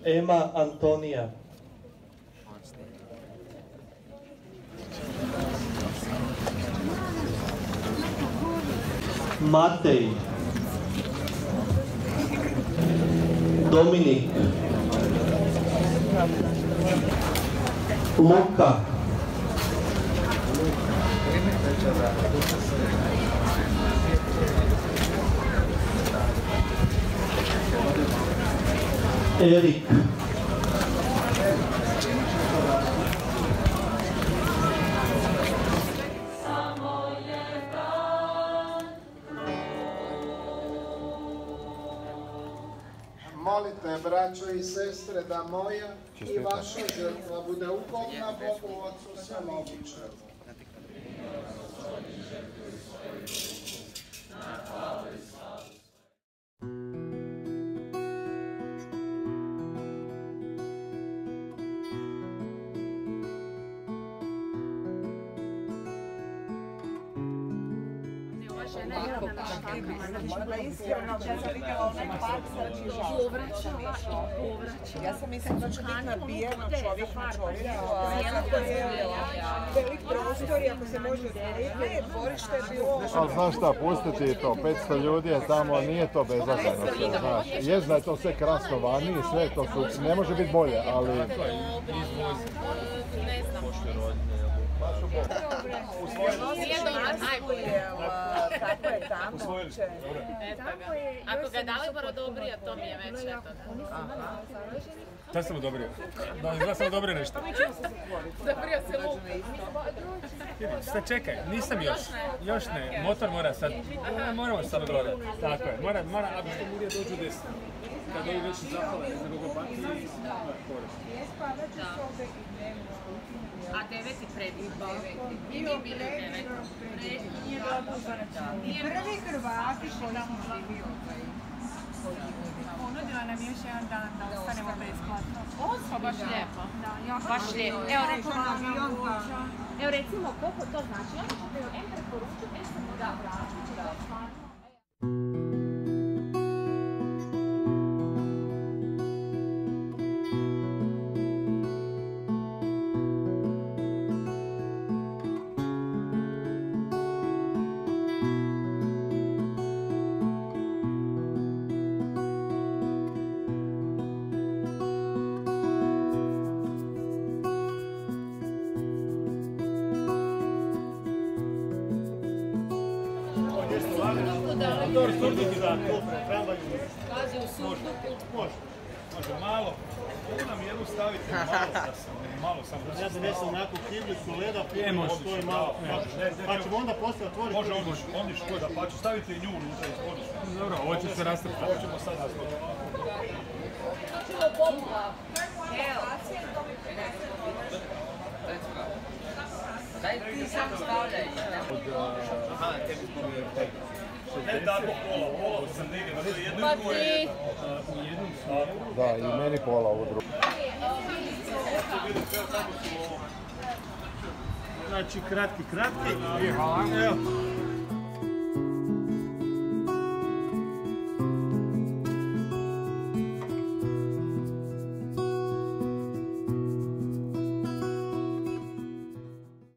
Ema Antonija. Matej. Dominik. Luka. Erik. Molite, braćo i sestre, da moja i vaša žrtva bude ugodna Bogu Otcu Svemogućemu. Ja sam mislila da će biti nabijeno čovjek na čovjeka, velik prostor i ako se može odvojiti, dvorište je bilo... Ali znaš šta, pustiti to, 500 ljudi je tamo, nije to bezazleno sve, znaš. Jest da je to sve krasno vani i sve to su, ne može biti bolje, ali... Kako je tamo? Ako ga je Dalibor odobrio, to mi je već eto. Šta sam odobrio? Da sam odobrio nešto. Odobrio se luk. Sad čekaj, nisam još. Još ne, motor mora sad. Moramo sad gore. Tako je, mora, ako što Murija dođu desno. Kad ovi već zapale, za koga pati i korist. A 9. predivno. I mi bili 9. Prvi Hrvati koji smo živio. Ponudila nam još jedan dan da ostanemo besplatno. Pa baš lijepo. Baš lijepo. Evo recimo koliko to znači. Oni ćete joj preporučiti, samo da vraćati. Motor surduki da tramvaj može malo. Mogu nam jednu staviti malo samo. Ja donesem onako kivlicu leda, pijemo to je malo. Pa ćemo onda poslije otvoriti. Može ondiš da pa ću staviti i nju unutra iz vodiš. Dobro, ovo će se rastrpati. Ovo ćemo sad rastrpati. To ćemo popula. Daj ti sam stavljaj. Ne tako pola sam negdje, to je jedno i dvoje. Da, i meni pola ovo drugo. Znači kratki. Hvala. Evo.